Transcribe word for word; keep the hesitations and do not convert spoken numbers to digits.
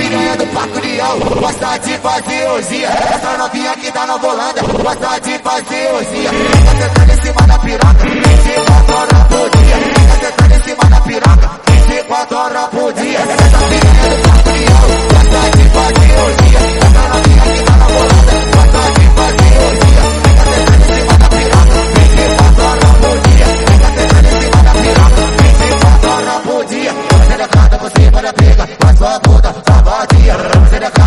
piranha do Parque União gosta de fazer orgia. Essa novinha que tá na volanda gosta de fazer orgia. Fica sentando em cima da piroca, vinte e quatro horas por dia. Fica sentando em cima da piroca, vinte e quatro horas por dia. Essa piranha do Parque União gosta de fazer orgia. Essa novinha que tá na volanda gosta de fazer orgia. Fica sentando em cima da piroca, vinte e quatro horas por dia. Fica sentando em cima da piroca, vinte e quatro horas por dia. Você decanta por cima da pica, com a sua puta, sua vadia. Você decanta